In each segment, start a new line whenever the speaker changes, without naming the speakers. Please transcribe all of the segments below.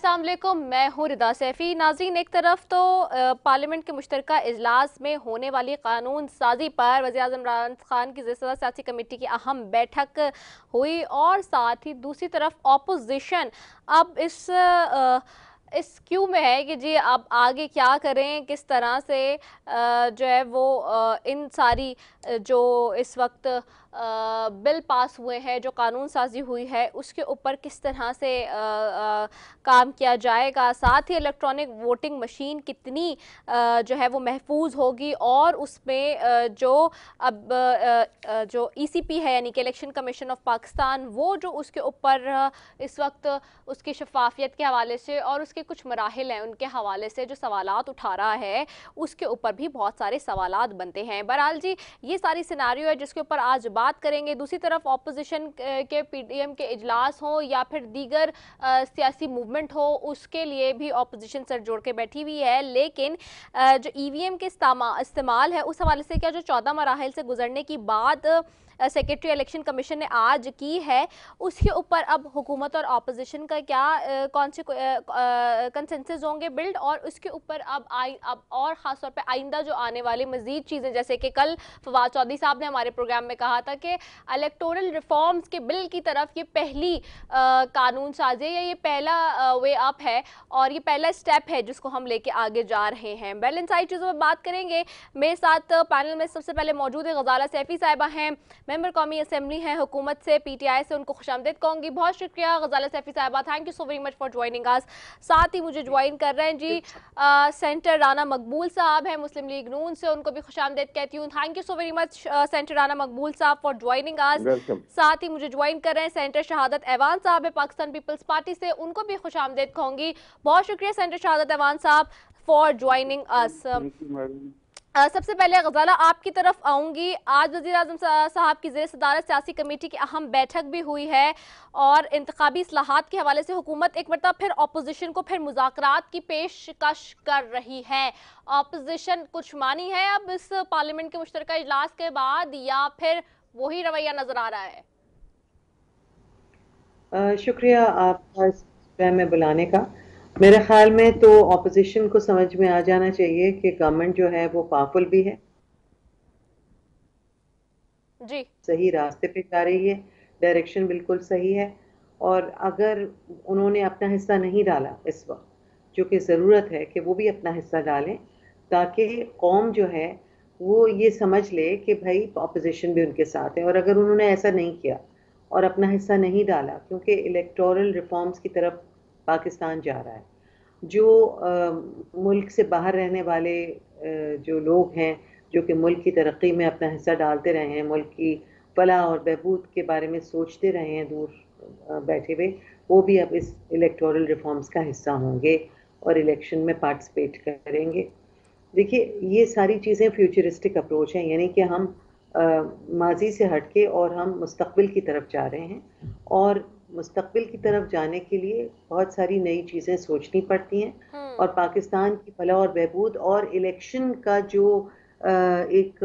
अस्सलाम वालेकुम, मैं हूँ रिदा सैफी। नाज़रीन, एक तरफ तो पार्लियामेंट के मुश्तरका इजलास में होने वाली कानून साजी पर वज़ीर-ए-आज़म इमरान खान की ज़िला सियासी कमेटी की अहम बैठक हुई और साथ ही दूसरी तरफ अपोजिशन अब इस क्यू में है कि जी अब आगे क्या करें, किस तरह से जो है वो इन सारी जो इस वक्त बिल पास हुए हैं, जो कानून साजी हुई है, उसके ऊपर किस तरह से काम किया जाएगा। साथ ही इलेक्ट्रॉनिक वोटिंग मशीन कितनी जो है वो महफूज होगी और उसमें जो अब जो ईसीपी है यानी कि इलेक्शन कमीशन ऑफ पाकिस्तान, वो जो उसके ऊपर इस वक्त उसकी शफाफियत के हवाले से और उसके कुछ मराहिल हैं उनके हवाले से जो सवालात उठा रहा है, उसके ऊपर भी बहुत सारे सवालात बनते हैं। बहरहाल जी, ये सारी सिनारियो है जिसके ऊपर आज बात करेंगे। दूसरी तरफ ऑपोजिशन के पीडीएम के इजलास हो या फिर दीगर सियासी मूवमेंट हो, उसके लिए भी ऑपोजिशन सर जोड़ के बैठी हुई है। लेकिन जो ईवीएम के इस्तेमाल है, उस हवाले से क्या जो 14 मराहिल से गुजरने की बाद सेक्रेटरी इलेक्शन कमीशन ने आज की है, उसके ऊपर अब हुकूमत और अपोजिशन का क्या कौन से कंसेंसस होंगे बिल्ड, और उसके ऊपर अब और ख़ास तौर पे आइंदा जो आने वाली मज़ीद चीज़ें, जैसे कि कल फवाद चौधरी साहब ने हमारे प्रोग्राम में कहा था कि इलेक्टोरल रिफॉर्म्स के बिल की तरफ ये पहली कानून साजी या ये पहला वे अप है और ये पहला स्टेप है जिसको हम लेके आगे जा रहे हैं। वेल, इन सारी चीज़ों पर बात करेंगे। मेरे साथ पैनल में सबसे पहले मौजूद है गजाला सैफी साहिबा हैं, मेंबर कौमी असेंबली हैं हुकूमत से, पीटीआई से, उनको खुशामदीद कहूँगी। बहुत शुक्रिया गजाला सैफी साहिबा, thank you so very much for joining us. साथ ही मुझे ज्वाइन कर रहे हैं जी सेंटर राना मकबूल साहब हैं मुस्लिम लीग नून से, उनको भी खुशामदीद कहती हूँ। Thank you so very much senator Rana Maqbool साहब फॉर ज्वाइनिंग अस। साथ ही मुझे ज्वाइन कर रहे हैं सेंटर शहादत ऐवान साहब है पाकिस्तान पीपल्स पार्टी से, उनको भी खुशामदीद कहूँगी। बहुत शुक्रिया सेंटर शहादत ऐवान साहब फॉर ज्वाइनिंग अस। सबसे पहले गजाला आपकी तरफ आऊंगी। आज वज़ीर-ए-आज़म साहब की ज़ेर सदारत सियासी कमेटी की अहम बैठक भी हुई है और इंतखाबी इस्लाहात के हवाले से हुकूमत एक मरतबा फिर अपोजिशन को फिर मुज़ाकरात की पेशकश कर रही है। अपोजिशन कुछ मानी है अब इस पार्लियामेंट के मुश्तरका इजलास के बाद, या फिर वही रवैया नजर आ रहा है?
शुक्रिया आपका इस प्रोग्राम में बुलाने का। मेरे ख्याल में तो ऑपोजिशन को समझ में आ जाना चाहिए कि गवर्नमेंट जो है वो पावरफुल भी है
जी,
सही रास्ते पे जा रही है, डायरेक्शन बिल्कुल सही है। और अगर उन्होंने अपना हिस्सा नहीं डाला इस वक्त, जो कि ज़रूरत है कि वो भी अपना हिस्सा डालें ताकि कौम जो है वो ये समझ ले कि भाई ऑपोजिशन भी उनके साथ है। और अगर उन्होंने ऐसा नहीं किया और अपना हिस्सा नहीं डाला, क्योंकि इलेक्टोरल रिफॉर्म्स की तरफ पाकिस्तान जा रहा है, जो मुल्क से बाहर रहने वाले जो लोग हैं जो कि मुल्क की तरक्की में अपना हिस्सा डालते रहे हैं, मुल्क की फलाह और बहबूद के बारे में सोचते रहे हैं दूर बैठे हुए, वो भी अब इस इलेक्टोरल रिफॉर्म्स का हिस्सा होंगे और इलेक्शन में पार्टिसिपेट करेंगे। देखिए, ये सारी चीज़ें फ्यूचरिस्टिक अप्रोच हैं, यानी कि हम माजी से हटके और हम मुस्तकबिल की तरफ जा रहे हैं। और मुस्तकबिल की तरफ जाने के लिए बहुत सारी नई चीज़ें सोचनी पड़ती हैं और पाकिस्तान की फलाह और बहबूद और इलेक्शन का जो एक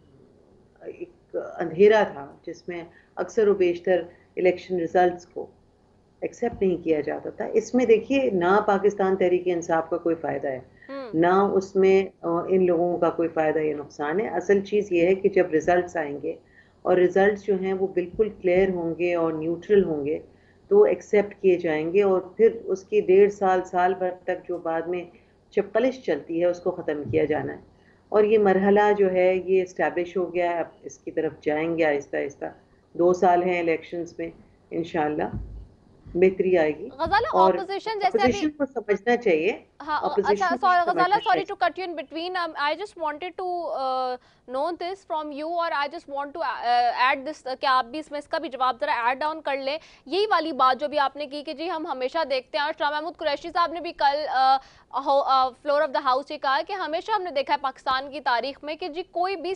अंधेरा था जिसमें अक्सर व बेशतर इलेक्शन रिजल्ट्स को एक्सेप्ट नहीं किया जाता था, इसमें देखिए ना पाकिस्तान तहरीक इंसाफ का कोई फ़ायदा है, ना उसमें इन लोगों का कोई फ़ायदा या नुकसान है। असल चीज़ ये है कि जब रिजल्ट्स आएंगे और रिजल्ट्स जो हैं वो बिल्कुल क्लियर होंगे और न्यूट्रल होंगे तो एक्सेप्ट किए जाएंगे और फिर उसकी 1.5 साल भर तक जो बाद में चपकलिश चलती है उसको ख़त्म किया जाना है। और ये मरहला जो है ये इस्टेब्लिश हो गया है, अब इसकी तरफ जाएंगे आहिस्ता आहिस्ता। 2 साल हैं इलेक्शंस में, इंशाल्लाह बेहतरी आएगी।
गजाला
और
ऑपोजिशन जैसे अभी
अपोजिशन को समझना चाहिए,
हाँ,
अपोजिशन
अच्छा,
को
सॉरी गजाला,
समझना
सॉरी
चाहिए।
To cut you in between. I just wanted to know this from you और I just want to add this कि आप भी इसमें इसका भी जवाब जरा ऐड डाउन कर लें। यही वाली बात जो भी आपने की कि जी हम हमेशा देखते हैं, और शाह महमूद कुरैशी साहब ने भी कल फ्लोर ऑफ द हाउस ये कहा कि हमेशा हमने देखा है पाकिस्तान की तारीख में कि जी कोई भी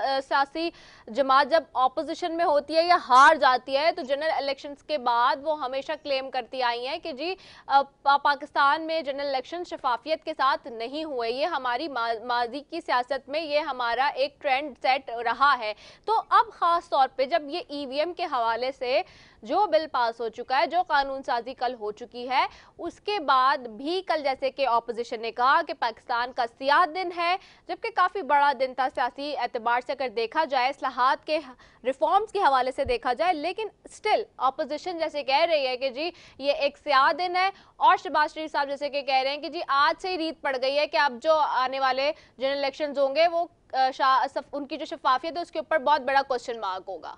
सियासी जमात जब ऑपोजिशन में होती है या हार जाती है तो जनरल इलेक्शंस के बाद वो हमेशा हमेशा क्लेम करती आई हैं कि जी पाकिस्तान में जनरल इलेक्शन शफाफियत के साथ नहीं हुए, ये हमारी माजी की सियासत में ये हमारा एक ट्रेंड सेट रहा है। तो अब खास तौर पे जब ये ईवीएम के हवाले से जो बिल पास हो चुका है, जो कानून साजी कल हो चुकी है, उसके बाद भी कल जैसे कि ऑपोजिशन ने कहा कि पाकिस्तान का सियाह दिन है, जबकि काफ़ी बड़ा दिन था सियासी एतबार से अगर देखा जाए, इस्लाहात के रिफॉर्म्स के हवाले से देखा जाए, लेकिन स्टिल ऑपोजिशन जैसे कह रही है कि जी ये एक सियाह दिन है, और शहबाज शरीफ साहब जैसे कि कह रहे हैं कि जी आज से ही रीत पड़ गई है कि अब जो आने वाले जनरल इलेक्शंस होंगे वो उनकी जो शफाफियत है उसके ऊपर बहुत बड़ा क्वेश्चन मार्क होगा।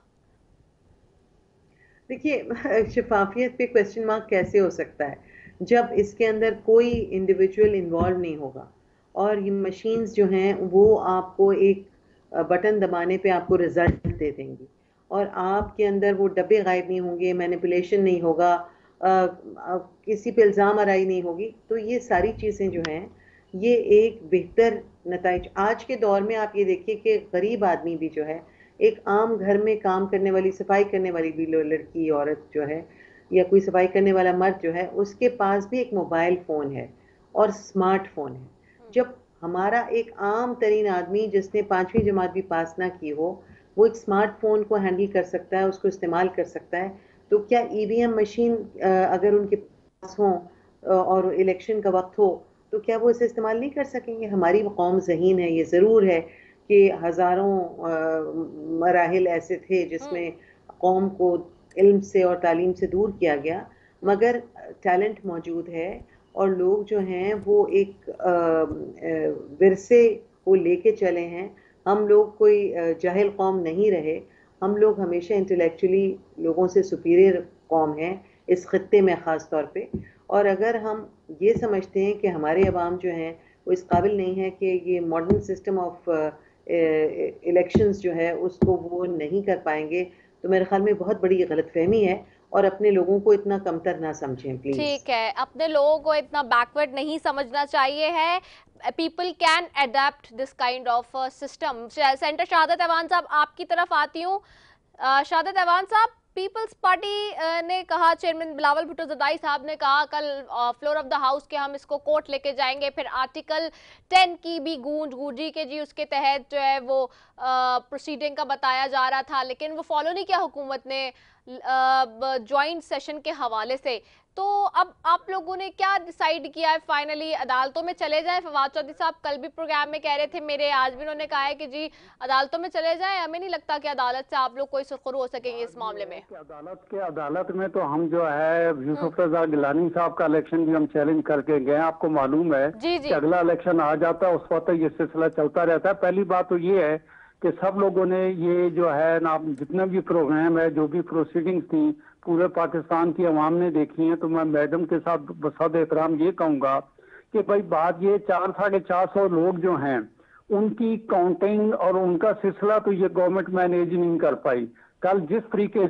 देखिए, शफाफियत पे क्वेश्चन मार्क कैसे हो सकता है जब इसके अंदर कोई इंडिविजुअल इन्वॉल्व नहीं होगा, और ये मशीन्स जो हैं वो आपको एक बटन दबाने पे आपको रिजल्ट दे देंगी, और आपके अंदर वो डब्बे गायब नहीं होंगे, मैनिपुलेशन नहीं होगा, किसी पे इल्ज़ाम आराई नहीं होगी। तो ये सारी चीज़ें जो हैं ये एक बेहतर नताइज। आज के दौर में आप ये देखिए कि गरीब आदमी भी जो है, एक आम घर में काम करने वाली, सफाई करने वाली भी लड़की औरत जो है, या कोई सफाई करने वाला मर्द जो है, उसके पास भी एक मोबाइल फ़ोन है और स्मार्टफोन है। जब हमारा एक आम तरीन आदमी जिसने 5वीं जमात भी पास ना की हो, वो एक स्मार्टफोन को हैंडल कर सकता है, उसको इस्तेमाल कर सकता है, तो क्या ईवीएम मशीन अगर उनके पास हो और इलेक्शन का वक्त हो, तो क्या वो इसे इस्तेमाल नहीं कर सकेंगे? हमारी कौम ज़हीन है, ये ज़रूर है कि हज़ारों मराहिल ऐसे थे जिसमें कौम को इल्म से और तालीम से दूर किया गया, मगर टैलेंट मौजूद है, और लोग जो हैं वो एक विरसे को लेके चले हैं। हम लोग कोई जाहिल कौम नहीं रहे, हम लोग हमेशा इंटेलेक्चुअली लोगों से सुपीरियर कौम है इस खित्ते में ख़ास तौर पे। और अगर हम ये समझते हैं कि हमारे अवाम जो हैं वो इस काबिल नहीं है कि ये मॉडर्न सिस्टम ऑफ इलेक्शंस जो है उसको वो नहीं कर पाएंगे, तो मेरे ख्याल में बहुत बड़ी गलतफहमी है, और अपने लोगों को इतना कमतर ना समझें प्लीज।
ठीक है, अपने लोगों को इतना बैकवर्ड नहीं समझना चाहिए है। People can adapt this kind of system. Senator Shahadat Awan साहब, आपकी तरफ आती हूँ। शहादत ऐवान साहब, पीपल्स पार्टी ने कहा, चेयरमैन बिलावल भुट्टो ज़रदारी साहब ने कहा कल फ्लोर ऑफ द हाउस के हम इसको कोर्ट लेके जाएंगे, फिर आर्टिकल 10 की भी गूंजी के जी उसके तहत जो है वो प्रोसीडिंग का बताया जा रहा था, लेकिन वो फॉलो नहीं किया हुकूमत ने ज्वाइंट सेशन के हवाले से। तो अब आप लोगों ने क्या डिसाइड किया है फाइनली? अदालतों में चले जाएं? फवाद चौधरी साहब कल भी प्रोग्राम में कह रहे थे मेरे, आज भी उन्होंने कहा है कि जी अदालतों में चले जाएं। हमें नहीं लगता कि अदालत से आप लोग कोई सुरखरू हो सकेंगे इस मामले में।
अदालत में तो हम जो है यूसुफ रजा गिलानी साहब का इलेक्शन भी हम चैलेंज करके गए। आपको मालूम है कि अगला इलेक्शन आ जाता है, उस वक्त ये सिलसिला चलता रहता है। पहली बात तो ये है कि सब लोगों ने ये जो है ना, जितना भी प्रोग्राम है, जो भी प्रोसीडिंग्स थी, पूरे पाकिस्तान की अवाम ने देखी है। तो मैं मैडम के साथ बसद एहतराम ये कहूँगा कि भाई बात ये 400-450 लोग जो हैं उनकी काउंटिंग और उनका सिलसिला तो ये गवर्नमेंट मैनेज नहीं कर पाई। कल जिस तरीके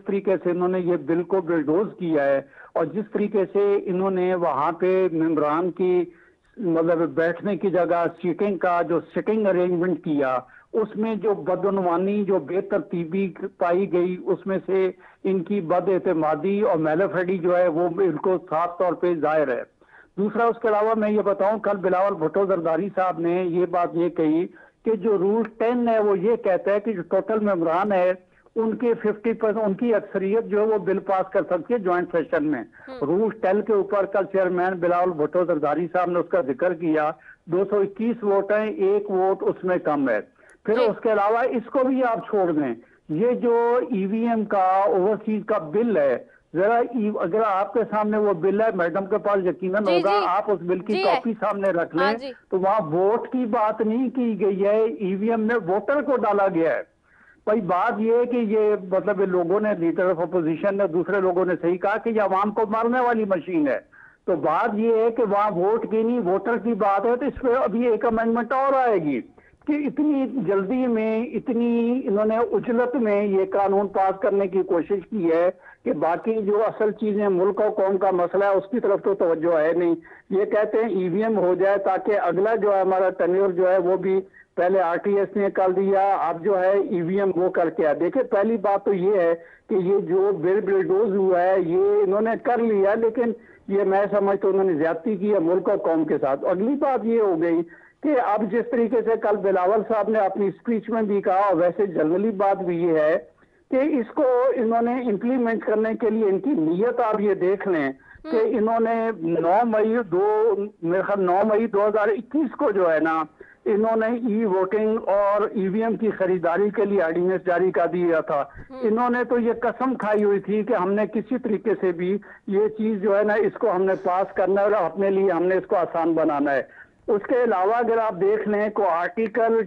से इन्होंने ये बिल को बिल्डोज किया है, और जिस तरीके से इन्होंने वहाँ पे मेंबरान की मतलब बैठने की जगह सीटिंग का जो सिटिंग अरेंजमेंट किया, उसमें जो बदनवानी, जो बेतरतीबी पाई गई, उसमें से इनकी बदएतमादी और मैलाफेडी जो है वो इनको साफ तौर पे जाहिर है। दूसरा, उसके अलावा मैं ये बताऊं, कल बिलावल भुट्टो जरदारी साहब ने ये बात ये कही कि जो रूल 10 है वो ये कहता है कि जो टोटल मेंबरान है उनके 50% उनकी अक्सरियत जो है वो बिल पास कर सकती है ज्वाइंट सेशन में। रूल 10 के ऊपर कल चेयरमैन बिलावल भुट्टो जरदारी साहब ने उसका जिक्र किया। 221 वोट हैं, 1 वोट उसमें कम है। फिर उसके अलावा इसको भी आप छोड़ दें, ये जो ईवीएम का ओवरसीज का बिल है, जरा अगर आपके सामने वो बिल है, मैडम के पास यकीनन होगा, आप उस बिल की कॉपी सामने रख लें, तो वहाँ वोट की बात नहीं की गई है, ईवीएम में वोटर को डाला गया है। भाई बात ये है कि ये मतलब लोगों ने, लीडर ऑफ अपोजिशन ने, दूसरे लोगों ने सही कहा कि ये अवाम को मारने वाली मशीन है। तो बात ये है कि वहाँ वोट की नहीं, वोटर की बात है। तो इस पर अभी एक अमेंडमेंट और आएगी कि इतनी जल्दी में, इतनी इन्होंने उजलत में ये कानून पास करने की कोशिश की है कि बाकी जो असल चीजें, मुल्क और कौम का मसला है, उसकी तरफ तो तवज्जो है नहीं। ये कहते हैं ईवीएम हो जाए ताकि अगला जो है हमारा टेन्योर जो है वो भी, पहले आरटीएस ने कर दिया, अब जो है ईवीएम वो करके आया। देखिए, पहली बात तो ये है कि ये जो बिल बिल्डोज हुआ है ये इन्होंने कर लिया, लेकिन ये मैं समझता हूँ उन्होंने ज्यादती की है मुल्क और कौम के साथ। अगली बात ये हो गई कि अब जिस तरीके से कल बिलावल साहब ने अपनी स्पीच में भी कहा, और वैसे जनरली बात भी ये है कि इसको इन्होंने इम्प्लीमेंट करने के लिए इनकी नीयत आप ये देख लें कि इन्होंने 9 मई 2021 को जो है ना, इन्होंने ई वोटिंग और ईवीएम की खरीदारी के लिए ऑर्डिनेंस जारी कर दिया था। इन्होंने तो ये कसम खाई हुई थी कि हमने किसी तरीके से भी ये चीज जो है ना, इसको हमने पास करना है और अपने लिए हमने इसको आसान बनाना है। उसके अलावा अगर आप देख लें को आर्टिकल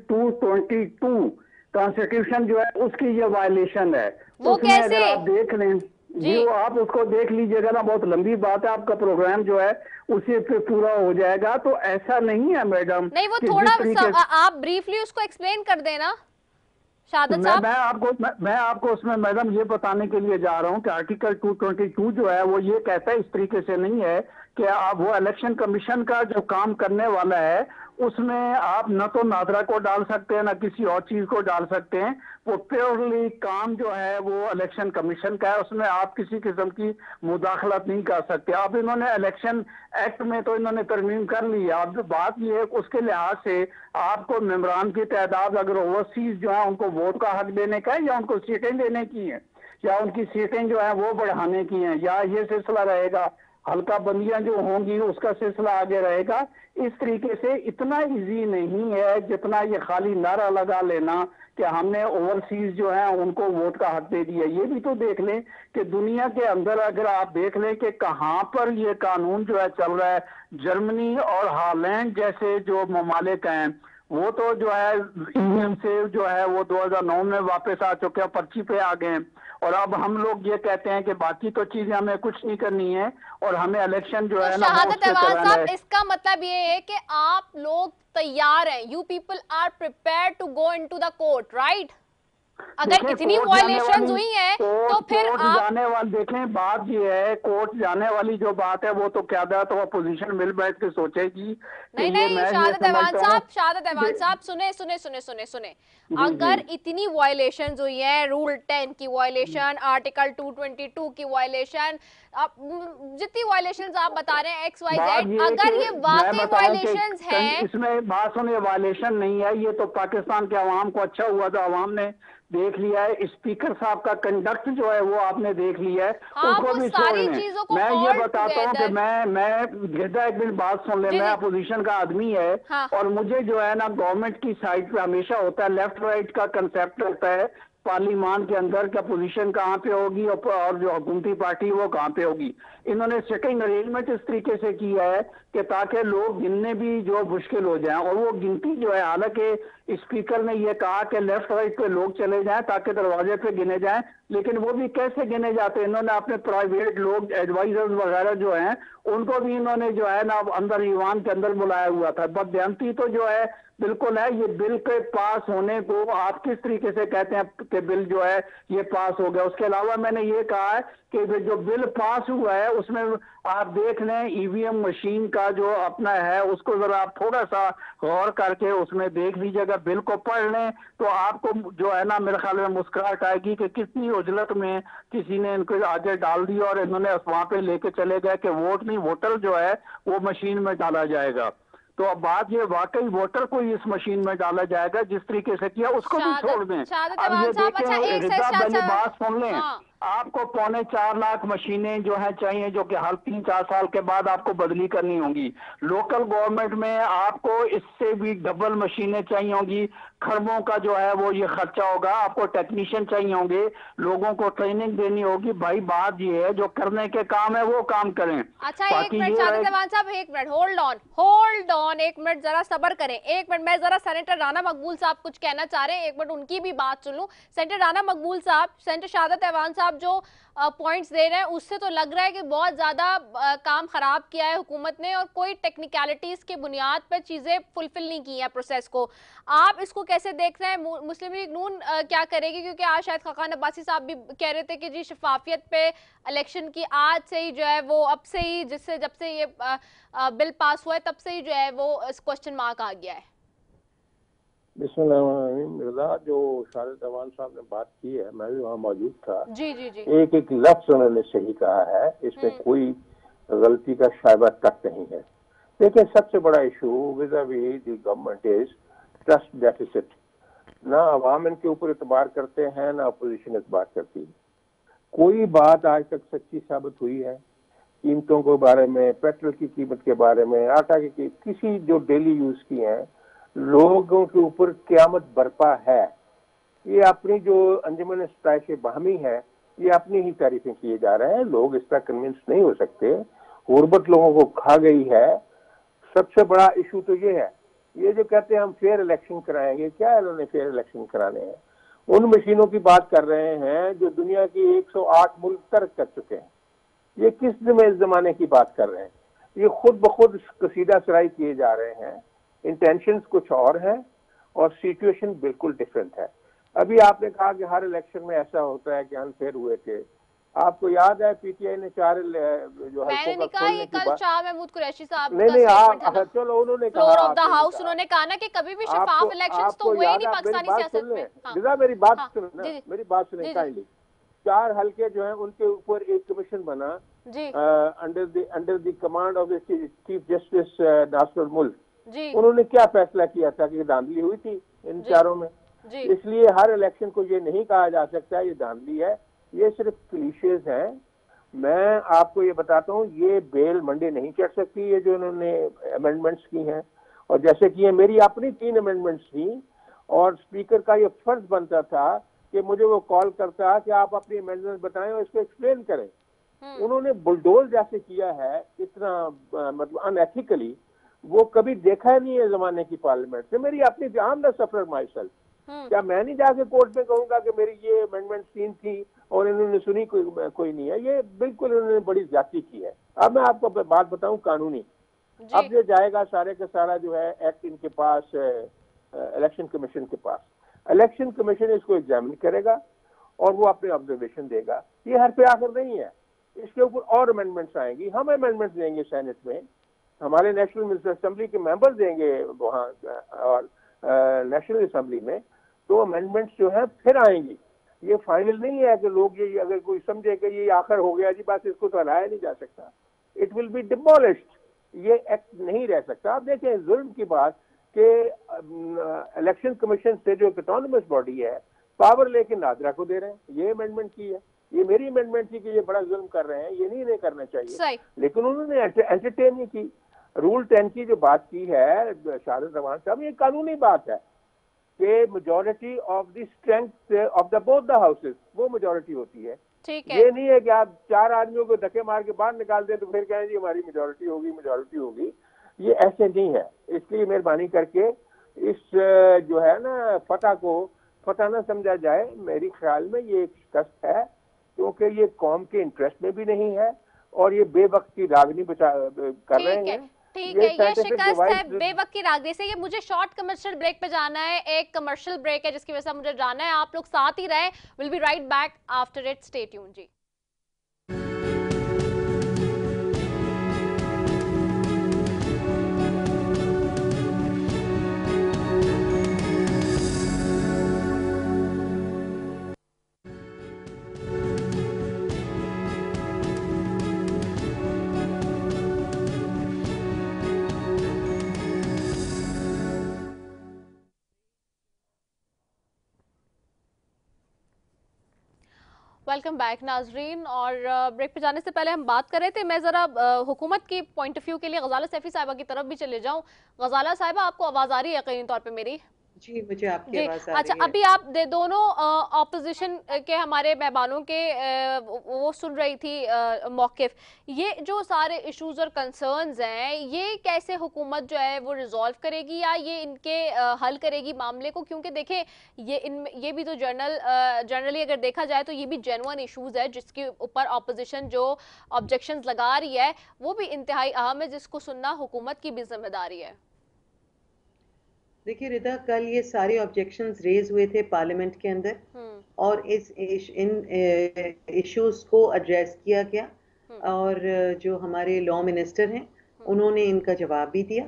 222 कॉन्स्टिट्यूशन जो है उसकी ये वायलेशन है।
वो
उसमें
कैसे?
अगर आप देख लें जी, वो आप उसको देख लीजिएगा ना, बहुत लंबी बात है, आपका प्रोग्राम जो है उसी पे पूरा हो जाएगा। तो ऐसा नहीं है मैडम,
नहीं वो थोड़ा आप ब्रीफली उसको एक्सप्लेन कर देना शहादत साहब।
मैं आपको उसमें मैडम ये बताने के लिए जा रहा हूँ कि आर्टिकल 222 जो है वो ये कहता है, इस तरीके से नहीं है कि आप वो इलेक्शन कमीशन का जो काम करने वाला है उसमें आप न तो नादरा को डाल सकते हैं, न किसी और चीज को डाल सकते हैं। वो प्योरली काम जो है वो इलेक्शन कमीशन का है, उसमें आप किसी किस्म की मुदाखलत नहीं कर सकते। अब इन्होंने इलेक्शन एक्ट में तो इन्होंने तरमीम कर ली है। अब बात ये है उसके लिहाज से आपको मेंबरान की तादाद अगर ओवरसीज जो है उनको वोट का हक देने का है, या उनको सीटें देने की है, या उनकी सीटें जो है वो बढ़ाने की हैं, या ये सिलसिला रहेगा हल्का बंदियां जो होंगी उसका सिलसिला आगे रहेगा। इस तरीके से इतना इजी नहीं है जितना ये खाली नारा लगा लेना कि हमने ओवरसीज जो है उनको वोट का हक दे दिया। ये भी तो देख लें कि दुनिया के अंदर अगर आप देख लें कि कहां पर ये कानून जो है चल रहा है, जर्मनी और हॉलैंड जैसे जो ममालिक हैं वो तो जो है ईवीएम से जो है वो 2009 में वापस आ चुके हैं, पर्ची पे आ गए हैं। और अब हम लोग ये कहते हैं कि बाकी तो चीजें हमें कुछ नहीं करनी है और हमें इलेक्शन जो है ना
शहादत अहवान साहब, इसका मतलब ये है कि आप लोग तैयार हैं, you people are prepared to go into the court, right? अगर इतनी वायलेशंस हुई हैं तो फिर आप
जाने वाली देखें, बात ये है कोर्ट जाने वाली जो बात है वो तो क्या तो अपोजिशन मिल बैठ के सोचेगी।
नहीं शहादत अहवान साहब सुने। अगर इतनी वायलेशंस हुई है, रूल 10 की वायलेशन, आर्टिकल 222 की वायलेशन, जितनी वायलेशंस आप बता रहे हैं XYZ, अगर ये वाकई वायलेशंस हैं,
इसमें बात सुनिए, वायलेशन नहीं है, ये तो पाकिस्तान के अवाम को अच्छा हुआ था, अवाम ने देख लिया है। स्पीकर साहब का कंडक्ट जो है वो आपने देख लिया है, उसको भी छोड़ दें। मैं ये बताता हूँ कि मैं गिरदा एक मिनट बात सुन ले, मैं अपोजिशन का आदमी है और मुझे जो है ना गवर्नमेंट की साइड पे हमेशा होता है लेफ्ट राइट का कंसेप्ट होता है पार्लियामान के अंदर का पोजीशन कहाँ पे होगी और जो हुकूमती पार्टी वो कहाँ पे होगी। इन्होंने सेटिंग अरेंजमेंट इस तरीके से किया है कि ताकि लोग गिनने भी जो मुश्किल हो जाए, और वो गिनती जो है, हालांकि स्पीकर ने ये कहा कि लेफ्ट राइट पे लोग चले जाएं ताकि दरवाजे पे गिने जाएं, लेकिन वो भी कैसे गिने जाते हैं? इन्होंने अपने प्राइवेट लोग एडवाइजर्स वगैरह जो हैं उनको भी इन्होंने जो है ना अंदर ईवान के अंदर बुलाया हुआ था। बदयांती तो जो है बिल्कुल है। ये बिल के पास होने को आप किस तरीके से कहते हैं कि बिल जो है ये पास हो गया? उसके अलावा मैंने ये कहा है कि जो बिल पास हुआ है उसमें आप देख लें ईवीएम मशीन का जो अपना है उसको जरा आप थोड़ा सा गौर करके उसमें देख लीजिएगा, बिल को पढ़ लें तो आपको जो है ना मेरे ख्याल में मुस्कुराहट आएगी कि कितनी उजलत में किसी ने इनको आगे डाल दिया और इन्होंने वहां पे लेके चले गए कि वोट नहीं, वोटर जो है वो मशीन में डाला जाएगा। तो अब बात ये वाकई वोटर को इस मशीन में डाला जाएगा जिस तरीके से किया, उसको भी छोड़ दें। अब ये देखें, रिदा पहली बात सुन लें, आपको 3.25 लाख मशीनें जो है चाहिए जो कि हर 3-4 साल के बाद आपको बदली करनी होंगी। लोकल गवर्नमेंट में आपको इससे भी डबल मशीनें चाहिए होंगी, खरबों का जो है वो ये खर्चा होगा, आपको टेक्नीशियन चाहिए होंगे, लोगों को ट्रेनिंग देनी होगी। भाई बात ये है जो करने के काम है वो काम करें।
अच्छा एक मिनट शहादत अहवान साहब, एक मिनट होल्ड ऑन, एक मिनट जरा सब्र करें, एक मिनट। मैं जरा सेनेटर राना मकबूल साहब कुछ कहना चाह रहे हैं, एक मिनट उनकी भी बात सुन लूं। सेनेटर राना मकबूल साहब, सेनेटर शहादत अहवान साहब जो पॉइंट्स दे रहे हैं उससे तो लग रहा है कि बहुत ज्यादा काम खराब किया है हुकूमत ने और कोई टेक्निकलिटीज के बुनियाद पर चीजें फुलफिल नहीं की हैं प्रोसेस को। आप इसको कैसे देख रहे हैं? मुस्लिम लीग नून क्या करेगी? क्योंकि आज शायद खाकान अब्बासी साहब भी कह रहे थे कि जी शफाफियत पे इलेक्शन की आज से ही जो है वो अब से ही जब से ये बिल पास हुआ है तब से ही जो है वो क्वेश्चन मार्क आ गया है।
बिस्मिल्लाह। जो शाहिद अवान साहब ने बात की है, मैं भी वहाँ मौजूद था।
जी जी जी।
एक एक लफ्ज उन्होंने सही कहा है, इसमें कोई गलती का शायबा तक नहीं है। देखिए, सबसे बड़ा issue vis a vis the government is trust deficit. ना अवाम इनके ऊपर इतबार करते हैं, ना अपोजिशन इतबार करती है। कोई बात आज तक सच्ची साबित हुई है? कीमतों के बारे में, पेट्रोल की कीमत के बारे में, आटा की किसी जो डेली यूज की है, लोगों के ऊपर क़यामत बरपा है। ये अपनी जो अंजुमन इस्ताइश बाहमी है, ये अपनी ही तारीफें किए जा रहे हैं। लोग इस पर कन्विंस नहीं हो सकते। गुर्बत लोगों को खा गई है। सबसे बड़ा इशू तो ये है, ये जो कहते हैं हम फेयर इलेक्शन कराएंगे, क्या इन्होंने फेयर इलेक्शन कराने हैं? उन मशीनों की बात कर रहे हैं जो दुनिया की 108 मुल्क तर्क कर चुके हैं। ये किस जमाने की बात कर रहे हैं? ये खुद ब खुद कसीदा सराई किए जा रहे हैं। इंटेंशंस कुछ और हैं और सिचुएशन बिल्कुल डिफरेंट है। अभी आपने कहा कि हर इलेक्शन में ऐसा होता है कि अनफेयर हुए थे। आपको याद है पीटीआई ने 4 जो हल्कों का खोलने की बात,
शाह महमूद कुरैशी साहब
नहीं आप चलो उन्होंने
फ्लोर ऑफ द हाउस उन्होंने कहा ना कि कभी भी शफाफ इलेक्शंस तो हुए ही नहीं पाकिस्तानी सियासत में।
हाँ, मेरी बात सुनो, मेरी बात सुने काइंडली। 4 हल्के जो हैं उनके ऊपर एक कमीशन बना under the command of chief justice Nasir Mulk. उन्होंने क्या फैसला किया था कि धांधली हुई थी इन चारों में। इसलिए हर इलेक्शन को ये नहीं कहा जा सकता ये धांधली है, ये सिर्फ क्लीशेज हैं। मैं आपको ये बताता हूँ, ये बेल मंडे नहीं चढ़ सकती, ये जो इन्होंने अमेंडमेंट्स की हैं। और जैसे कि ये मेरी अपनी 3 अमेंडमेंट्स थी और स्पीकर का ये फर्ज बनता था कि मुझे वो कॉल करता कि आप अपनी अमेंडमेंट बताएं और इसको एक्सप्लेन करें। उन्होंने बुलडोज जैसे किया है, इतना मतलब अनएथिकली, वो कभी देखा नहीं है जमाने की पार्लियामेंट से। मेरी अपनी आम द सफर माई सेल्फ, क्या मैं नहीं जाके कोर्ट में कहूंगा कि मेरी ये अमेंडमेंट 3 थी और इन्होंने सुनी, कोई नहीं है? ये बिल्कुल इन्होंने बड़ी ज्यादती की है। अब मैं आपको बात बताऊं कानूनी। अब ये जाएगा सारे का सारा जो है एक्ट इनके पास, इलेक्शन कमीशन के पास। इलेक्शन कमीशन इसको एग्जामिन करेगा और वो अपने ऑब्जर्वेशन देगा। ये हर पे आखिर नहीं है, इसके ऊपर और अमेंडमेंट्स आएंगी। हम अमेंडमेंट्स देंगे सेनेट में, हमारे नेशनल मिनिस्टर असेंबली के मेंबर देंगे वहाँ, और नेशनल असेंबली में तो अमेंडमेंट्स जो है फिर आएंगी। ये फाइनल नहीं है कि लोग ये अगर कोई समझे कि ये आखिर हो गया जी, बस इसको तो हटाया नहीं जा सकता। It will be demolished. ये एक्ट नहीं रह सकता। आप देखें जुल्म की बात कि इलेक्शन कमीशन से जो ऑटोनमस बॉडी है पावर लेके नादरा को दे रहे हैं। ये अमेंडमेंट की है, ये मेरी अमेंडमेंट थी कि ये बड़ा जुल्म कर रहे हैं, ये नहीं करना चाहिए, लेकिन उन्होंने एंटरटेन नहीं की। रूल 10 की जो बात की है शाहिद रवान साहब, ये कानूनी बात है कि majority of the strength of the both the houses, वो मेजॉरिटी होती है। ये नहीं है कि आप 4 आदमियों को धक्के मार के बाहर निकाल दें तो फिर कहें जी हमारी मेजॉरिटी होगी। ये ऐसे नहीं है। इसलिए मेहरबानी करके इस जो है ना फतह को फतह ना समझा जाए। मेरे ख्याल में ये एक शिकस्त है, क्योंकि ये कौम के इंटरेस्ट में भी नहीं है और ये बेवक्त की रागनी कर रहे हैं।
ठीक है, ये शिकस्त है बेवक्त की रागनी से। ये मुझे शॉर्ट कमर्शियल ब्रेक पे जाना है, एक कमर्शियल ब्रेक है जिसकी वजह से मुझे जाना है। आप लोग साथ ही रहे, will be right back after it, stay tuned जी। वेलकम बैक नाजरीन। और ब्रेक पे जाने से पहले हम बात कर रहे थे, मैं ज़रा हुकूमत की पॉइंट ऑफ व्यू के लिए गजाला सैफी साहिबा की तरफ भी चले जाऊं। गजाला साहिबा, आपको आवाज़ आ रही है यकीनी तौर पे मेरी?
जी, मुझे आपकी आवाज़ आ
अच्छा,
रही है।
अभी आप दोनों ऑपोजिशन के हमारे मेहमानों के वो सुन रही थी मौक़िफ़। ये जो सारे इश्यूज और कंसर्न्स हैं, ये कैसे हुकूमत जो है वो रिजॉल्व करेगी या ये इनके हल करेगी मामले को? क्योंकि देखें, ये भी तो जनरली अगर देखा जाए तो ये भी जेन्युइन इश्यूज है जिसके ऊपर ऑपोजिशन जो ऑब्जेक्शंस लगा रही है वो भी इंतहाई अहम है, जिसको सुनना हुकूमत की भी जिम्मेदारी है।
देखिए रिदा, कल ये सारे ऑब्जेक्शंस रेज हुए थे पार्लियामेंट के अंदर और इन इश्यूज को एड्रेस किया गया और जो हमारे लॉ मिनिस्टर हैं उन्होंने इनका जवाब भी दिया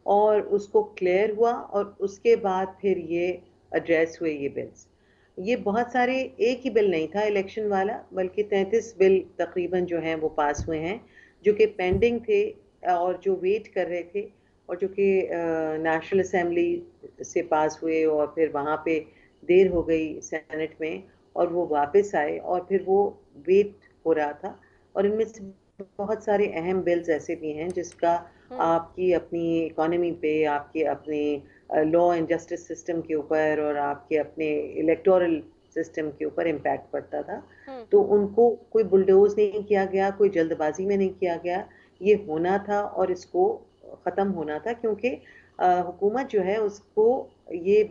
और उसको क्लियर हुआ और उसके बाद फिर ये एड्रेस हुए ये बिल्स। ये बहुत सारे, एक ही बिल नहीं था इलेक्शन वाला, बल्कि 33 बिल तकरीबन जो हैं वो पास हुए हैं, जो कि पेंडिंग थे और जो वेट कर रहे थे, और जो कि नेशनल असेंबली से पास हुए और फिर वहाँ पे देर हो गई सेनेट में और वो वापस आए और फिर वो वेट हो रहा था। और इनमें से बहुत सारे अहम बिल्स ऐसे भी हैं जिसका आपकी अपनी इकोनॉमी पे, आपके अपने लॉ एंड जस्टिस सिस्टम के ऊपर और आपके अपने इलेक्टोरल सिस्टम के ऊपर इम्पैक्ट पड़ता था। तो उनको कोई बुलडोज नहीं किया गया, कोई जल्दबाजी में नहीं किया गया, ये होना था और इसको ख़त्म होना था, क्योंकि हुकूमत जो है उसको ये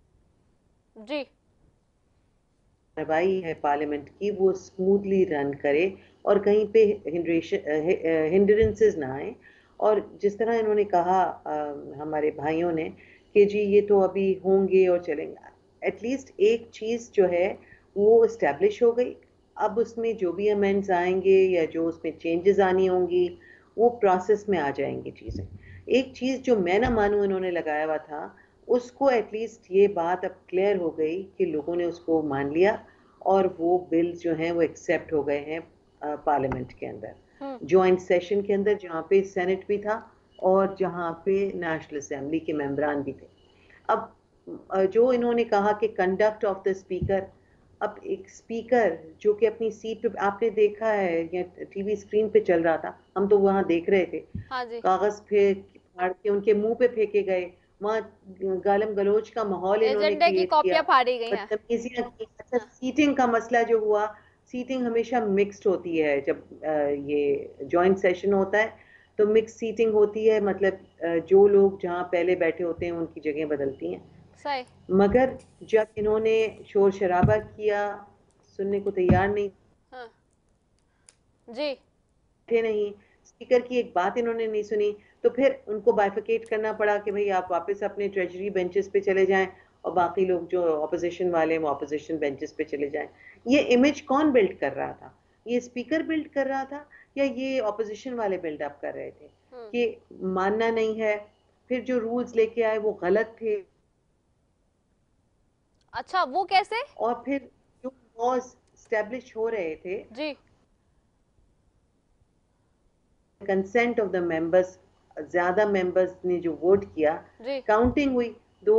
जी
कार्रवाई है पार्लियामेंट की, वो स्मूथली रन करे और कहीं पे हिंड्रेंसेस ना आए। और जिस तरह इन्होंने कहा हमारे भाइयों ने कि जी ये तो अभी होंगे और चलेंगे, एटलीस्ट एक चीज़ जो है वो इस्टेब्लिश हो गई। अब उसमें जो भी अमेंड्स आएंगे या जो उसमें चेंजेस आनी होंगी वो प्रोसेस में आ जाएंगी चीज़ें। एक चीज़ जो मैं ना मानूं इन्होंने लगाया हुआ था, उसको एटलीस्ट ये बात अब क्लियर हो गई कि लोगों ने उसको मान लिया और वो बिल्स जो हैं वो एक्सेप्ट हो गए हैं पार्लियामेंट के अंदर, जॉइंट सेशन के अंदर, जहाँ पे सेनेट भी था और जहाँ पे नेशनल असेंबली के मेंबरान भी थे। अब जो इन्होंने कहा कि कंडक्ट ऑफ द स्पीकर, अब एक स्पीकर जो कि अपनी सीट पे, आपने देखा है या टीवी स्क्रीन पे चल रहा था, हम तो वहां देख रहे थे,
हाँ जी,
कागज फेंक फाड़ के उनके मुंह पे फेंके गए, वहाँ गालम गलोच का माहौल इन्होंने
एजेंडे की
क्रिएट किया,
कॉपियां फाड़ी गई हैं।
बदतमीजियां की। अच्छा, सीटिंग का मसला जो हुआ, सीटिंग हमेशा मिक्स्ड होती है जब ये जॉइंट सेशन होता है, तो मिक्स सीटिंग होती है, मतलब जो लोग जहाँ पहले बैठे होते हैं उनकी जगह बदलती हैं।
सही।
मगर जब इन्होंने शोर शराबा किया, सुनने को तैयार नहीं
हाँ जी,
थे, नहीं स्पीकर की एक बात इन्होंने नहीं सुनी, तो फिर उनको बाइफिकेट करना पड़ा कि भाई आप वापस अपने ट्रेजरी बेंचेस पे चले जाएं और बाकी लोग जो ऑपोजिशन वाले हैं वो ऑपोजिशन बेंचेस पे चले जाएं। ये इमेज कौन बिल्ड कर रहा था? ये स्पीकर बिल्ड कर रहा था या ये ऑपोजिशन वाले बिल्ड अप कर रहे थे कि मानना नहीं है? फिर जो रूल्स लेके आए वो गलत थे।
अच्छा वो कैसे?
और फिर जो लॉज स्टैब्लिश हो रहे थे,
जी
कंसेंट ऑफ द मेंबर्स, ज्यादा मेंबर्स ने जो वोट किया,
जी
काउंटिंग हुई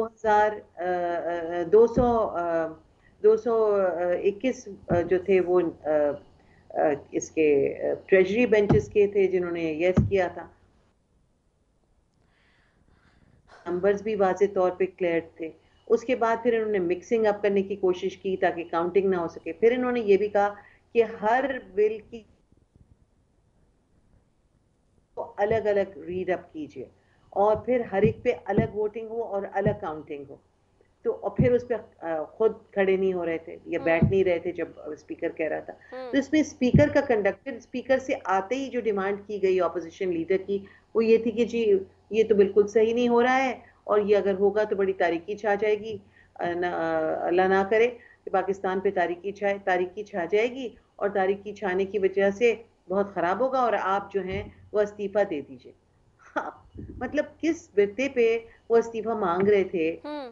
221 जो थे वो इसके ट्रेजरी बेंचेस के थे जिन्होंने यस किया था। नंबर्स भी वाज़े तौर पे क्लियर थे। उसके बाद फिर इन्होंने मिक्सिंग अप करने की कोशिश की ताकि काउंटिंग ना हो सके। फिर इन्होंने ये भी कहा कि हर बिल की अलग अलग रीड अप कीजिए और फिर हर एक पे अलग वोटिंग हो और अलग काउंटिंग हो। तो और फिर उस पर खुद खड़े नहीं हो रहे थे या बैठ नहीं रहे थे जब स्पीकर कह रहा था। तो इसमें स्पीकर का कंडक्टर, स्पीकर से आते ही जो डिमांड की गई ऑपोजिशन लीडर की, वो ये थी कि जी ये तो बिल्कुल सही नहीं हो रहा है और ये अगर होगा तो बड़ी तारीकी छा जाएगी, अल्लाह ना करे कि पाकिस्तान पे तारीकी छा जाएगी और तारीकी छाने की वजह से बहुत खराब होगा और आप जो हैं वो इस्तीफा दे दीजिए। हाँ, मतलब किस बिरते पे वो इस्तीफा मांग रहे थे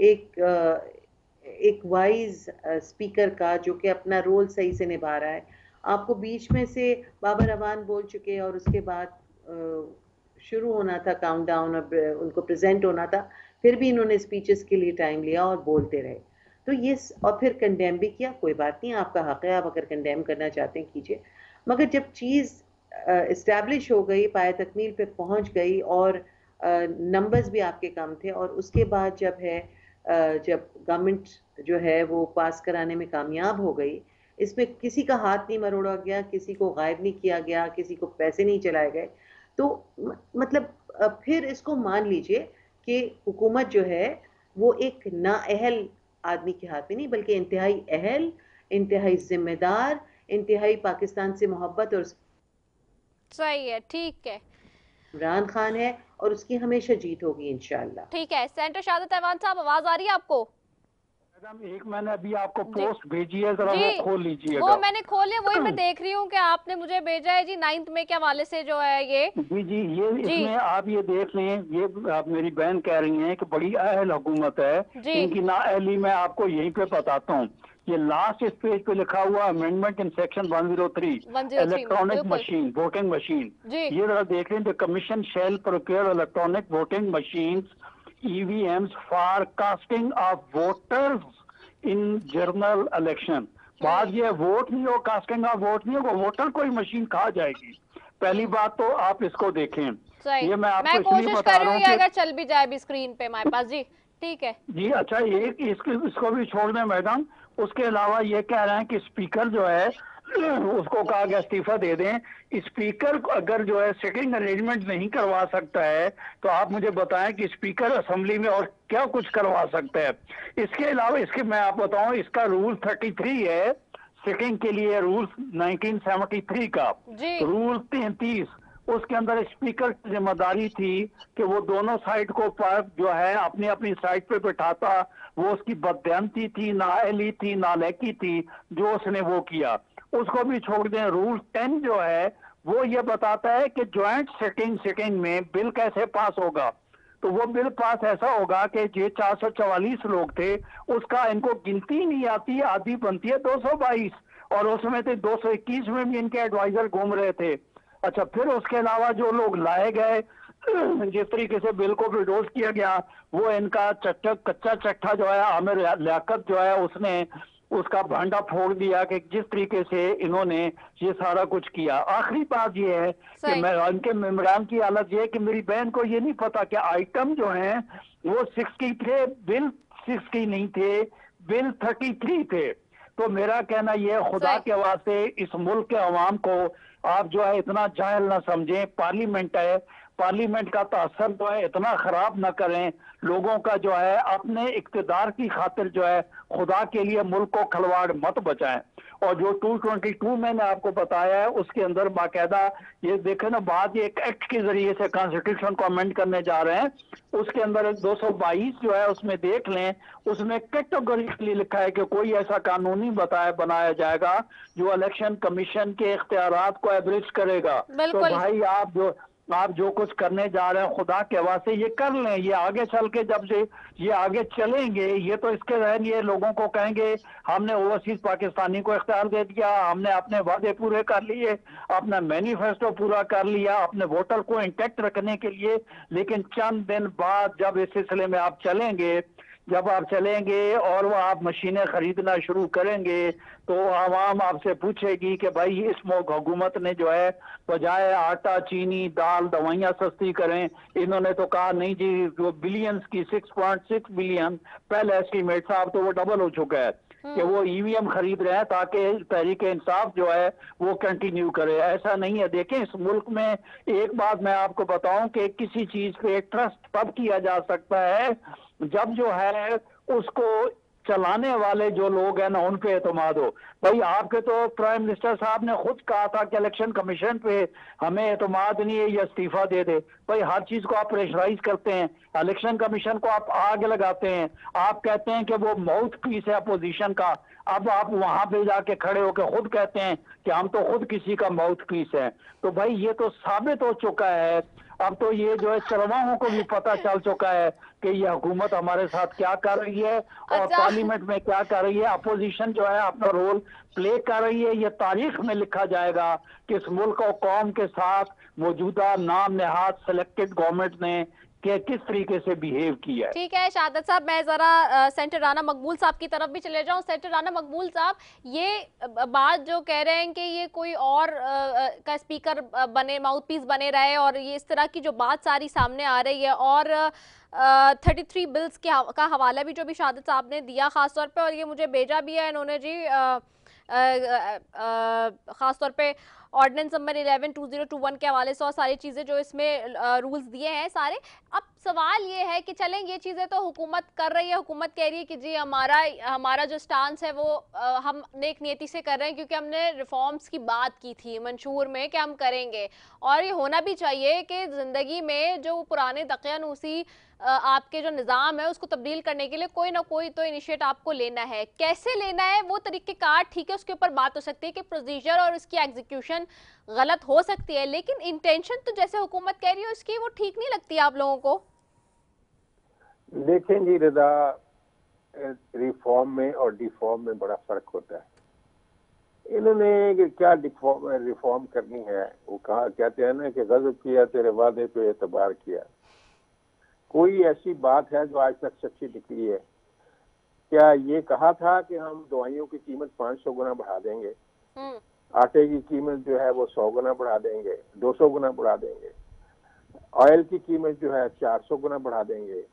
एक वाइज स्पीकर का जो कि अपना रोल सही से निभा रहा है। आपको बीच में से बाबर अवान बोल चुके और उसके बाद शुरू होना था काउंटडाउन और उनको प्रेजेंट होना था, फिर भी इन्होंने स्पीचेस के लिए टाइम लिया और बोलते रहे। तो ये और फिर कंडेम भी किया। कोई बात नहीं, आपका हक है, आप अगर कंडेम करना चाहते हैं कीजिए। मगर जब चीज़ इस्टेब्लिश हो गई, पाए तकमील पे पहुंच गई और नंबर्स भी आपके कम थे और उसके बाद जब गवर्नमेंट जो है वो पास कराने में कामयाब हो गई, इसमें किसी का हाथ नहीं मरोड़ा गया, किसी को गायब नहीं किया गया, किसी को पैसे नहीं चलाए गए। तो मतलब फिर इसको मान लीजिए कि हुकूमत जो है वो एक नाअहल आदमी के हाथ में नहीं, बल्कि इंतहाई अहल, इंतहाई जिम्मेदार, इंतहाई पाकिस्तान से मोहब्बत और
सही है, ठीक है,
इमरान खान है और उसकी हमेशा जीत होगी इंशाल्लाह।
ठीक है। सेंटर शहादत ऐवान साहब, आवाज आ रही है आपको?
एक मैंने अभी आपको पोस्ट भेजी है, जरा वो खोल लीजिएगा।
वो मैंने खोली, वही मैं देख रही हूँ कि आपने मुझे भेजा है जी 9 मई के हवाले से जो है ये।
जी ये इसमें आप ये देख लें, ये आप मेरी बहन कह रही हैं कि बड़ी अहल हुकूमत है, इनकी नाअहली मैं आपको यहीं पे बताता हूँ। ये लास्ट इस पेज पे लिखा हुआ amendment in section 103 electronic machine voting machine, ये जरा देख लें। The commission shall procure electronic voting machine EVMs for casting of voters in general election. बात ये वोट नहीं हो, कास्टिंग ऑफ वोट नहीं हो, वोटर कोई मशीन कहा जाएगी। पहली बात तो आप इसको देखें।
ये मैं आपको इसलिए बता रहा हूँ कि अगर चल भी जाए भी स्क्रीन पे हमारे पास जी, ठीक है
जी। अच्छा, ये इसको भी छोड़ दें मैडम। उसके अलावा ये कह रहे हैं कि स्पीकर जो है उसको कहा गया इस्तीफा दे दें। स्पीकर अगर जो है सिटिंग अरेंजमेंट नहीं करवा सकता है तो आप मुझे बताएं कि स्पीकर असेंबली में और क्या कुछ करवा सकता है। इसके अलावा इसके मैं आप बताऊं, इसका रूल 33 है सिटिंग के लिए, रूल 1973 का रूल 33, उसके अंदर स्पीकर की जिम्मेदारी थी कि वो दोनों साइड को पर जो है अपनी अपनी साइड पे बैठाता। वो उसकी बददियांती थी, नाअहली थी, नालायकी थी जो उसने वो किया, उसको भी छोड़ दें। रूल 10 जो है वो ये बताता है कि ज्वाइंट सिटिंग में बिल कैसे पास होगा। तो वो बिल पास ऐसा होगा कि ये 444 लोग थे, उसका इनको गिनती नहीं आती, आधी बनती है 222, और उसमें थे 221 में भी इनके एडवाइजर घूम रहे थे। अच्छा, फिर उसके अलावा जो लोग लाए गए, जिस तरीके से बिल को विड्रॉल किया गया, वो इनका कच्चा चट्टा जो है आमिर लियाकत जो है उसने उसका भांडा फोड़ दिया कि जिस तरीके से इन्होंने ये सारा कुछ किया। आखिरी बात ये है कि मैं इनके मेमोरान की हालत ये है कि मेरी बहन को ये नहीं पता कि आइटम जो हैं वो 60 थे, बिल 60 नहीं थे, बिल 33 थे। तो मेरा कहना यह खुदा के वास्ते इस मुल्क के अवाम को आप जो है इतना जाहिल ना समझें। पार्लियामेंट है, पार्लियामेंट का तासर जो है इतना खराब ना करें। लोगों का जो है अपने इक्तदार की खातिर जो है खुदा के लिए मुल्क को खलवाड़ मत बचाएं। और जो 222 मैंने आपको बताया है उसके अंदर बाकायदा ये देखें ना, बात ये एक एक्ट के जरिए से कॉन्स्टिट्यूशन को अमेंड करने जा रहे हैं, उसके अंदर 222 जो है उसमें देख लें, उसमें कैटेगोरिकली लिखा है कि कोई ऐसा कानूनी बनाया जाएगा जो इलेक्शन कमीशन के इख्तियारात को एब्रिज करेगा। तो भाई आप जो कुछ करने जा रहे हैं खुदा के वास्ते ये कर लें। ये आगे चल के जब से ये आगे चलेंगे, ये तो इसके रहन ये लोगों को कहेंगे हमने ओवरसीज पाकिस्तानी को इख्तियार दे दिया, हमने अपने वादे पूरे कर लिए, अपना मैनिफेस्टो पूरा कर लिया अपने वोटर को इंटैक्ट रखने के लिए। लेकिन चंद दिन बाद जब इस सिलसिले में आप चलेंगे, जब आप चलेंगे और वो आप मशीनें खरीदना शुरू करेंगे तो आवाम आपसे पूछेगी कि भाई इस हुकूमत ने जो है बजाय आटा, चीनी, दाल, दवाइयाँ सस्ती करें, इन्होंने तो कहा नहीं जी वो बिलियंस की 6.6 बिलियन पहले एस्टीमेट था, अब तो वो डबल हो चुका है कि वो EVM खरीद रहे हैं ताकि तहरीक इंसाफ जो है वो कंटिन्यू करे। ऐसा नहीं है। देखें इस मुल्क में एक बात मैं आपको बताऊं कि किसी चीज पे ट्रस्ट तब किया जा सकता है जब जो है उसको चलाने वाले जो लोग हैं ना उन पे एतमाद हो। भाई आपके तो प्राइम मिनिस्टर साहब ने खुद कहा था कि इलेक्शन कमीशन पे हमें एतमाद नहीं है, ये इस्तीफा दे दे। भाई हर चीज को आप प्रेशराइज करते हैं, इलेक्शन कमीशन को आप आग लगाते हैं, आप कहते हैं कि वो माउथ पीस है अपोजिशन का। अब आप वहां पे जाके खड़े होकर खुद कहते हैं कि हम तो खुद किसी का माउथ पीस है। तो भाई ये तो साबित हो चुका है, अब तो ये जो है चरवाहों को भी पता चल चुका है कि ये हुकूमत हमारे साथ क्या कर रही है और पार्लियामेंट में क्या कर रही है। अपोजिशन जो है अपना रोल प्ले कर रही है। ये तारीख में लिखा जाएगा कि इस मुल्क और कौम के साथ मौजूदा नाम नहाद सिलेक्टेड गवर्नमेंट ने कि किस तरीके से बिहेव किया है।
ठीक है शहादत साहब, मैं जरा सेंटर राना मकबूल साहब की तरफ भी चले जाऊं। सेंटर राना मकबूल साहब, ये बात जो कह रहे हैं कि ये कोई और का स्पीकर बने, माउथपीस बने रहे, और ये इस तरह की जो बात सारी सामने आ रही है, और 33 बिल्स का हवाला भी जो भी शहादत साहब ने दिया खास तौर पे, और ये मुझे भेजा भी है इन्होंने जी खास तौर पे, ऑर्डिनेंस नंबर 11/2021 के हवाले से और सारी चीज़ें जो इसमें रूल्स दिए हैं सारे। अब सवाल ये है कि चलें ये चीज़ें तो हुकूमत कर रही है, हुकूमत कह रही है कि जी हमारा जो स्टांस है वो हम नेक नियति से कर रहे हैं क्योंकि हमने रिफॉर्म्स की बात की थी मंशूर में कि हम करेंगे, और ये होना भी चाहिए कि ज़िंदगी में जो पुराने दकियानूसी आपके जो निज़ाम है उसको तब्दील करने के लिए कोई ना कोई तो इनिशिएट आपको लेना है। कैसे लेना है वो तरीक़ेकार ठीक है, उसके ऊपर बात हो सकती है कि प्रोसीजर और उसकी एग्जीक्यूशन गलत हो सकती है, लेकिन इंटेंशन तो जैसे हुकूमत कह रही है उसकी वो ठीक नहीं लगती आप लोगों को।
देखें जी रिदा, रिफॉर्म में और डिफॉर्म में बड़ा फर्क होता है। इन्होंने क्या रिफॉर्म करनी है, वो कहा कहते हैं ना कि गज़ब किया तेरे वादे पे एतबार किया। कोई ऐसी बात है जो आज तक सच्ची निकली है? क्या ये कहा था कि हम दवाइयों की कीमत 500 गुना बढ़ा देंगे, आटे की कीमत जो है वो 100 गुना बढ़ा देंगे, 200 गुना बढ़ा देंगे, ऑयल की कीमत जो है 400 गुना बढ़ा देंगे,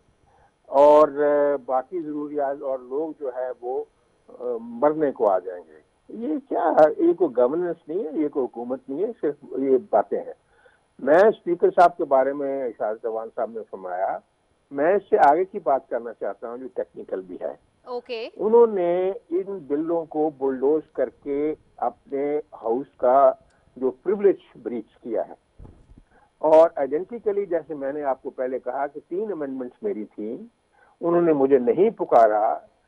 और बाकी जरूरियात और लोग जो है वो मरने को आ जाएंगे? ये क्या है? ये कोई गवर्नेंस नहीं है, ये कोई हुकूमत नहीं है, सिर्फ ये बातें हैं। मैं स्पीकर साहब के बारे में इरशाद जवान साहब ने फरमाया, मैं इससे आगे की बात करना चाहता हूँ जो टेक्निकल भी है। उन्होंने इन बिलों को बुलडोज करके अपने हाउस का जो प्रिविलेज ब्रीच किया है, और आइडेंटिकली जैसे मैंने आपको पहले कहा कि 3 अमेंडमेंट्स मेरी थी, उन्होंने मुझे नहीं पुकारा।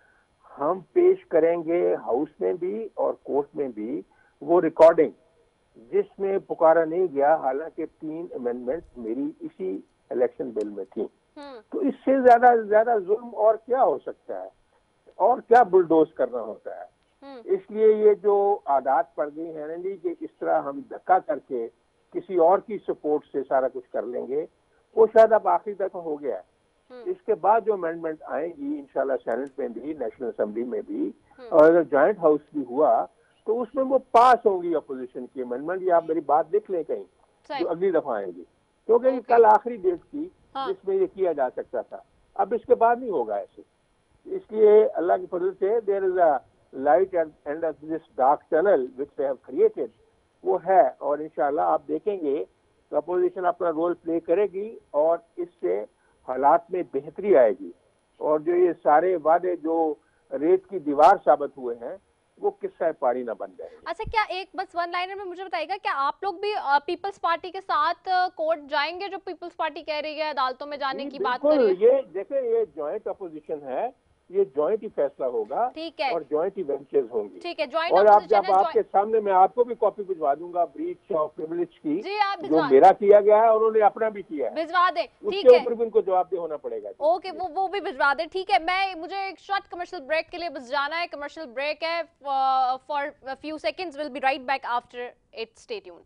हम पेश करेंगे हाउस में भी और कोर्ट में भी वो रिकॉर्डिंग जिसमें पुकारा नहीं गया, हालांकि 3 अमेंडमेंट मेरी इसी इलेक्शन बिल में थी। तो इससे ज्यादा जुल्म और क्या हो सकता है, और क्या बुलडोज करना होता है? इसलिए ये जो आदत पड़ गई है ना जी कि इस तरह हम धक्का करके किसी और की सपोर्ट से सारा कुछ कर लेंगे, वो शायद अब आखिरी तक हो गया है। इसके बाद जो अमेंडमेंट आएंगी इंशाल्लाह सेनेट में भी, नेशनल असेंबली में भी, और अगर जॉइंट हाउस भी हुआ तो उसमें वो पास होगी अपोजिशन की अमेंडमेंट। ये आप मेरी बात देख लें कहीं जो अगली दफा आएंगी, क्योंकि कल आखिरी डेट थी जिसमें ये किया जा सकता था। अब इसके बाद नहीं होगा ऐसे। इसलिए अल्लाह की फजल से there is a light at end of this dark tunnel which they have created, वो है, और इंशाल्लाह आप देखेंगे तो अपोजिशन अपना रोल प्ले करेगी और इससे हालात में बेहतरी आएगी, और जो ये सारे वादे जो रेत की दीवार साबित हुए हैं वो किस्सा पारी ना बन जाए।
अच्छा, क्या एक बस वन लाइनर में मुझे बताइएगा, क्या आप लोग भी पीपल्स पार्टी के साथ कोर्ट जाएंगे? जो पीपल्स पार्टी कह रही है अदालतों में जाने की बात कर रही है।
ये देखें, ये जॉइंट अपोजिशन है, ये जॉइंट ही फैसला होगा, ठीक है, और जॉइंट ही बेंचेस होंगी, ठीक है। जॉइंट और आप जब आपके सामने मैं आपको भी कॉपी भिजवा दूंगा ब्रीच ऑफ प्रिविलेज की, जी आप जो मेरा किया गया है, उन्होंने अपना भी किया है, भिजवा दें, ठीक है, उसके ऊपर भी उनको जवाबदेह होना पड़ेगा। ओके,
वो भी भिजवा दें, ठीक है। मुझे एक शॉर्ट कमर्शियल ब्रेक के लिए बस जाना है, कमर्शियल ब्रेक है for few seconds, will be right back after it, stay tuned.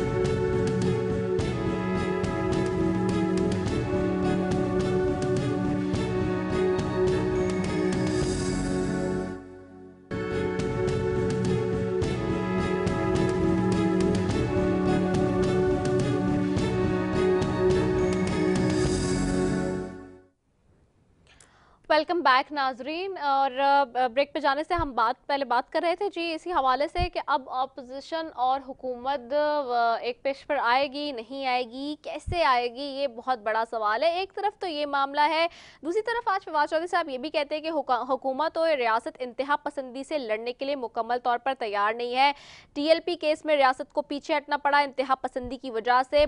Welcome back नाजरीन। और ब्रेक पे जाने से हम पहले बात कर रहे थे जी इसी हवाले से कि अब अपोजिशन और हुकूमत एक पेश पर आएगी, नहीं आएगी, कैसे आएगी, ये बहुत बड़ा सवाल है। एक तरफ तो ये मामला है, दूसरी तरफ आज फवाद चौधरी साहब ये भी कहते हैं कि हुकूमत और रियासत इंतहा पसंदी से लड़ने के लिए मुकम्मल तौर पर तैयार नहीं है। TLP केस में रियासत को पीछे हटना पड़ा इंतहा पसंदी की वजह से,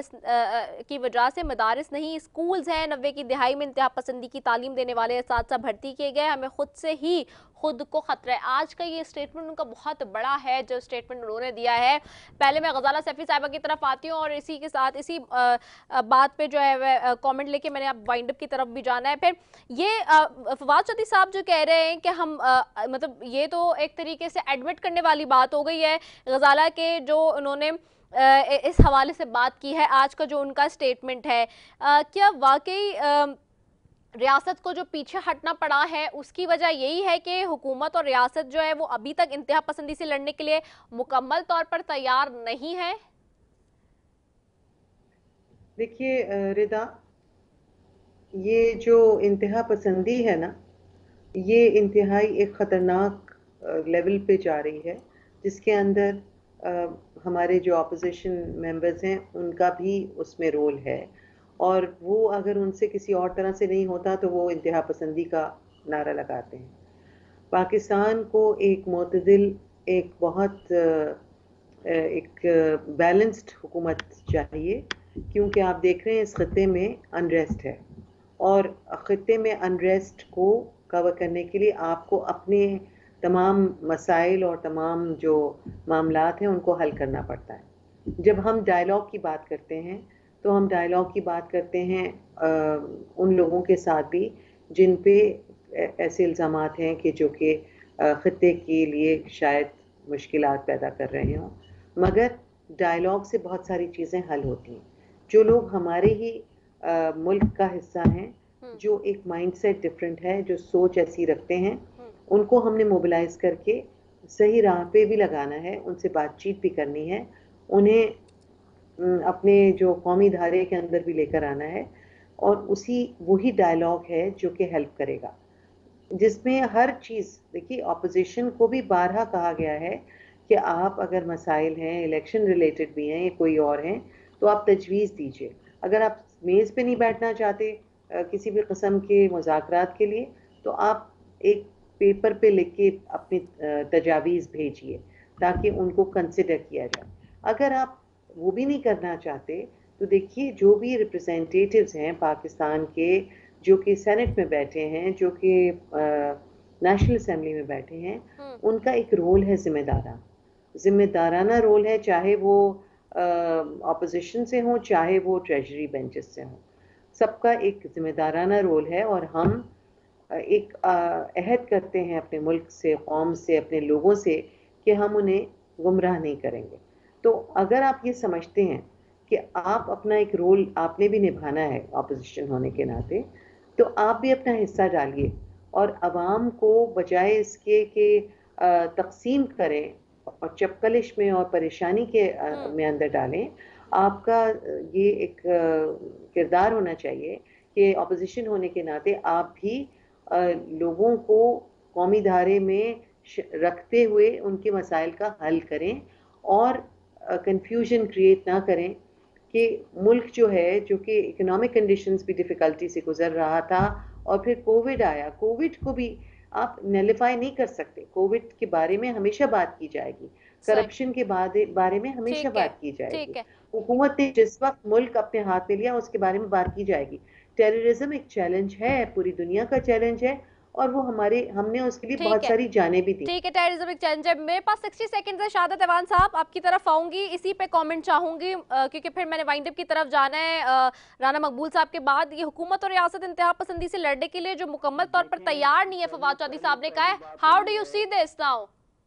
मदारिस नहीं स्कूल्स हैं। 90 की दिहाई में इंतहा पसंदी की तालीम देने वाले साथ भर्ती किए गए, हमें खुद से ही खुद को खतरा है। आज का ये स्टेटमेंट उनका बहुत बड़ा है जो स्टेटमेंट उन्होंने दिया है। पहले मैं गजाला सैफी साहिबा की तरफ आती हूँ और इसी के साथ इसी बात पे जो है कमेंट लेके मैंने अब वाइंड अप की तरफ भी जाना है। फिर ये फवाद चौधरी साहब जो कह रहे हैं कि हम मतलब ये तो एक तरीके से एडमिट करने वाली बात हो गई है गजाला के, जो उन्होंने इस हवाले से बात की है। आज का जो उनका स्टेटमेंट है, क्या वाकई रियासत को जो पीछे हटना पड़ा है उसकी वजह यही है कि हुकूमत और रियासत जो है वो अभी तक इंतहा पसंदी से लड़ने के लिए मुकम्मल तौर पर तैयार नहीं है?
देखिए रिदा, ये जो इंतहा पसंदी है ना, ये इंतहाई एक ख़तरनाक लेवल पे जा रही है, जिसके अंदर हमारे जो ऑपोजिशन मेंबर्स हैं उनका भी उसमें रोल है, और वो अगर उनसे किसी और तरह से नहीं होता तो वो इंतहा पसंदी का नारा लगाते हैं। पाकिस्तान को एक मोतदिल, एक बहुत एक बैलेंस्ड हुकूमत चाहिए, क्योंकि आप देख रहे हैं इस खत्ते में अनरेस्ट है, और खत्ते में अनरेस्ट को कवर करने के लिए आपको अपने तमाम मसाइल और तमाम जो मामलात हैं उनको हल करना पड़ता है। जब हम डायलॉग की बात करते हैं तो हम डायलॉग की बात करते हैं उन लोगों के साथ भी जिन पे ऐसे इल्ज़ामात हैं कि जो कि खत्ते के लिए शायद मुश्किलात पैदा कर रहे हों, मगर डायलॉग से बहुत सारी चीज़ें हल होती हैं। जो लोग हमारे ही मुल्क का हिस्सा हैं, जो एक माइंडसेट डिफरेंट है, जो सोच ऐसी रखते हैं, उनको हमने मोबिलाइज करके सही राह पे भी लगाना है, उनसे बातचीत भी करनी है, उन्हें अपने जो कौमी धारे के अंदर भी लेकर आना है, और वही डायलॉग है जो कि हेल्प करेगा, जिसमें हर चीज़, देखिए ऑपोजिशन को भी बारहा कहा गया है कि आप अगर मसाइल हैं, इलेक्शन रिलेटेड भी हैं या कोई और हैं, तो आप तजवीज़ दीजिए। अगर आप मेज़ पे नहीं बैठना चाहते किसी भी किस्म के मुज़ाकरात के लिए, तो आप एक पेपर पे लिख के अपनी तजावीज़ भेजिए ताकि उनको कंसिडर किया जाए। अगर आप वो भी नहीं करना चाहते तो देखिए जो भी रिप्रेजेंटेटिव्स हैं पाकिस्तान के, जो कि सेनेट में बैठे हैं, जो कि नेशनल असेंबली में बैठे हैं, उनका एक रोल है जिम्मेदाराना रोल है, चाहे वो ऑपोजिशन से हो, चाहे वो ट्रेजरी बेंचेस से हो, सबका एक जिम्मेदाराना रोल है। और हम एक अहद करते हैं अपने मुल्क से, कौम से, अपने लोगों से कि हम उन्हें गुमराह नहीं करेंगे। तो अगर आप ये समझते हैं कि आप अपना एक रोल आपने भी निभाना है ऑपोजिशन होने के नाते, तो आप भी अपना हिस्सा डालिए और आवाम को बजाय इसके कि तकसीम करें और चपकलिश में और परेशानी के में अंदर डालें, आपका ये एक किरदार होना चाहिए कि ऑपोजिशन होने के नाते आप भी लोगों को कौमी धारे में रखते हुए उनके मसाइल का हल करें और कंफ्यूजन क्रिएट ना करें कि मुल्क जो है, जो कि इकोनॉमिक कंडीशंस भी डिफ़िकल्टी से गुजर रहा था और फिर कोविड आया, कोविड को भी आप नलिफाई नहीं कर सकते। कोविड के बारे में हमेशा बात की जाएगी, करप्शन के बारे में हमेशा बात की जाएगी, हुकूमत ने जिस वक्त मुल्क अपने हाथ में लिया उसके बारे में बात की जाएगी। टेररिज्म एक चैलेंज है, पूरी दुनिया का चैलेंज है, और वो हमने उसके लिए बहुत सारी जानें भी दी।
ठीक है, टेररिज्म एक चैलेंज है। मेरे पास 60 सेकंड है। शाहादत ऐवान साहब, आपकी तरफ आऊंगी, इसी पे कमेंट चाहूंगी क्योंकि फिर मैंने वाइंड अप की तरफ जाना है। राना मकबूल साहब के बाद ये हुकूमत और रियासत इंतहा पसंदी से लड़ने के लिए जो मुकम्मल तौर पर तैयार नहीं है, फवाद चौधरी साहब ने कहा है, how do you see this now?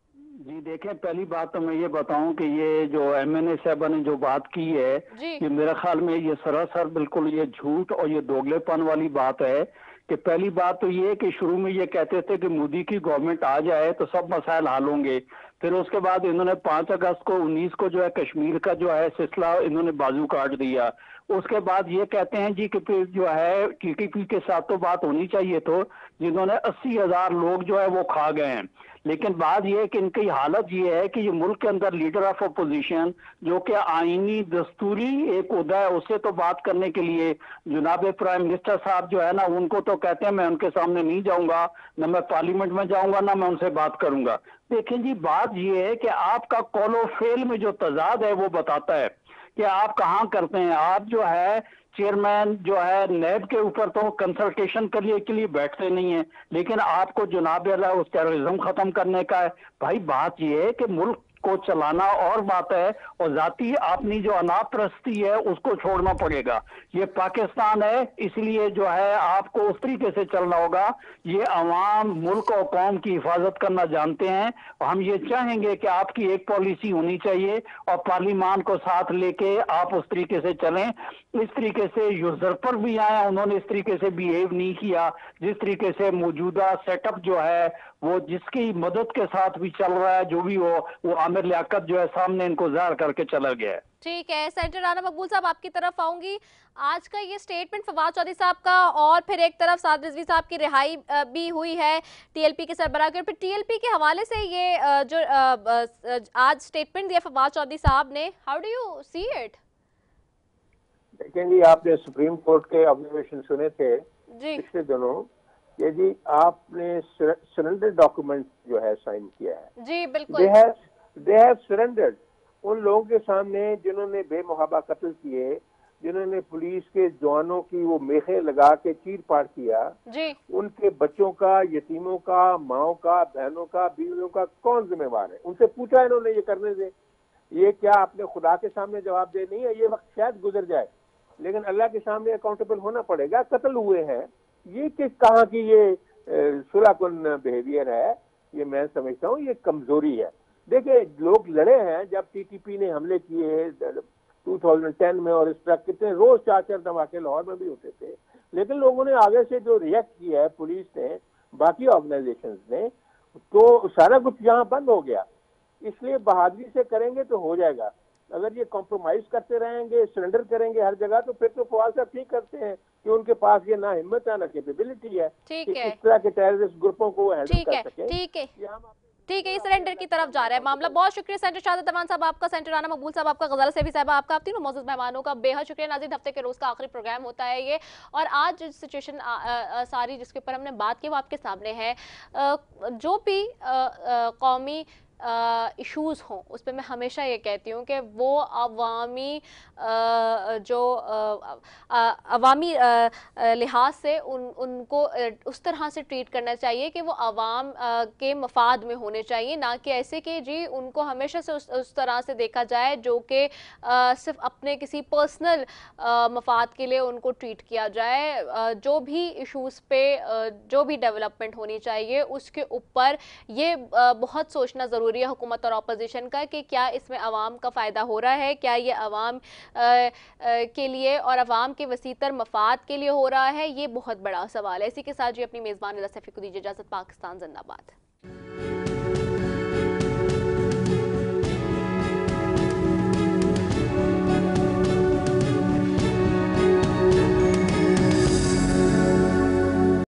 जी देखें, पहली बात तो मैं ये बताऊं कि ये जो MNA साहबा ने जो बात की है, ये मेरे ख्याल में ये सरासर बिल्कुल ये झूठ और ये दोगलेपन वाली बात है। कि पहली बात तो ये कि शुरू में ये कहते थे कि मोदी की गवर्नमेंट आ जाए तो सब मसाइल हल होंगे, फिर उसके बाद इन्होंने 5 अगस्त को 19 को जो है कश्मीर का जो है सिलसिला इन्होंने बाजू काट दिया। उसके बाद ये कहते हैं जी कि फिर जो है TTP के साथ तो बात होनी चाहिए, तो जिन्होंने 80,000 लोग जो है वो खा गए हैं। लेकिन बात यह है कि इनकी हालत ये है कि ये मुल्क के अंदर लीडर ऑफ अपोजिशन जो कि आईनी दस्तूरी एक उहदा है, उससे तो बात करने के लिए जनाब प्राइम मिनिस्टर साहब जो है ना, उनको तो कहते हैं मैं उनके सामने नहीं जाऊंगा, ना मैं पार्लियामेंट में जाऊंगा, ना मैं उनसे बात करूंगा। देखें जी, बात ये है कि आपका कौलो फेल में जो तजाद है वो बताता है कि आप कहाँ करते हैं। आप जो है चेयरमैन जो है नैब के ऊपर तो कंसल्टेशन करने के लिए बैठते नहीं है, लेकिन आपको जनाब अल्लाह उस टेररिज्म खत्म करने का है। भाई बात यह है कि मुल्क को चलाना और बात है, और जाती अपनी जो अनापरस्ती है उसको छोड़ना पड़ेगा। ये पाकिस्तान है, इसलिए जो है आपको उस तरीके से चलना होगा। ये अवाम मुल्क और कौम की हिफाजत करना जानते हैं, और हम ये चाहेंगे कि आपकी एक पॉलिसी होनी चाहिए और पार्लियामान को साथ लेके आप उस तरीके से चलें। इस तरीके से यूजरपर भी आए, उन्होंने इस तरीके से बिहेव नहीं किया जिस तरीके से मौजूदा सेटअप जो है वो जिसकी मदद के साथ भी चल रहा है, जो भी हो वो आमिर लियाकत जो है सामने इनको ज़ाहिर करके चला गया है।
ठीक है, सेनेटर राना मकबूल साहब आपकी तरफ आऊंगी। आज का ये स्टेटमेंट फवाद चौधरी साहब का और फिर एक तरफ साद रिजवी साहब की रिहाई भी हुई है टीएलपी के सरबराह के, और फिर टीएलपी के हवाले से ये जो आज स्टेटमेंट दिया फवाद चौधरी साहब ने, how do you see it?
देखेंगे, आपने सुप्रीम कोर्ट के ऑब्जर्वेशन सुने थे पिछले दिनों कि जी आपने सरेंडर डॉक्यूमेंट जो है साइन किया है।
जी बिल्कुल,
दे हैव सरेंडर्ड उन लोगों के सामने जिन्होंने बेमुहाबा कत्ल किए, जिन्होंने पुलिस के जवानों की वो मेखे लगा के चीर फाड़ किया
जी।
उनके बच्चों का, यतीमों का, माओं का, बहनों का, बीवियों का कौन जिम्मेवार है? उनसे पूछा इन्होंने ये करने से? ये क्या अपने खुदा के सामने जवाब दे? नहीं है, ये वक्त शायद गुजर जाए लेकिन अल्लाह के सामने अकाउंटेबल होना पड़ेगा। कत्ल हुए हैं, ये किस कहाँ की ये सुलहकुन बिहेवियर है? ये मैं समझता हूँ ये कमजोरी है। देखिए, लोग लड़े हैं जब टीटीपी ने हमले किए 2010 में, और इस तरह कितने रोज 4-4 धमाके लाहौर में भी होते थे, लेकिन लोगों ने आगे से जो रिएक्ट किया है, पुलिस ने, बाकी ऑर्गेनाइजेशंस ने, तो सारा कुछ यहाँ बंद हो गया। इसलिए बहादुरी से करेंगे तो हो जाएगा। अगर ये कॉम्प्रोमाइज करते रहेंगे, सरेंडर करेंगे हर जगह, तो फिर तो फवाद साहब ठीक करते हैं कि उनके पास ये ना हिम्मत है ना कैपेबिलिटी है कि इस तरह के टेररिस्ट ग्रुपों को हैंडल कर सके।
ठीक है, इस सरेंडर की तरफ जा रहा है मामला। बहुत शुक्रिया सेंटर शाहद अमान साहब आपका, सेंटर राना मकबूल साहब आपका, गजाला सैफी साहब आपका, आप तीनों मौजूद मेहमानों का बेहद शुक्रिया। नाज़रीन, हफ्ते के रोज का आखिरी प्रोग्राम होता है ये, और आज सिचुएशन सारी जिसके ऊपर हमने बात की वो आपके सामने है। जो भी कौमी इश्यूज़ हों उस पर मैं हमेशा ये कहती हूँ कि वो अवामी अवामी लिहाज से उनको उस तरह से ट्रीट करना चाहिए कि वो अवाम के मफाद में होने चाहिए, ना कि ऐसे कि जी उनको हमेशा से उस तरह से देखा जाए जो कि सिर्फ अपने किसी पर्सनल मफाद के लिए उनको ट्रीट किया जाए। जो भी इश्यूज़ पे जो भी डेवलपमेंट होनी चाहिए उसके ऊपर ये बहुत सोचना ज़रूरी है हुकूमत और अपोजिशन का कि क्या इसमें अवाम का फ़ायदा हो रहा है, क्या ये अवाम के लिए और अवाम के वसीतर मफाद के लिए हो रहा है। ये बहुत बड़ा सवाल है। इसी के साथ जी अपनी मेज़बान निदा सैफी को दीजिए इजाज़त। पाकिस्तान जिंदाबाद।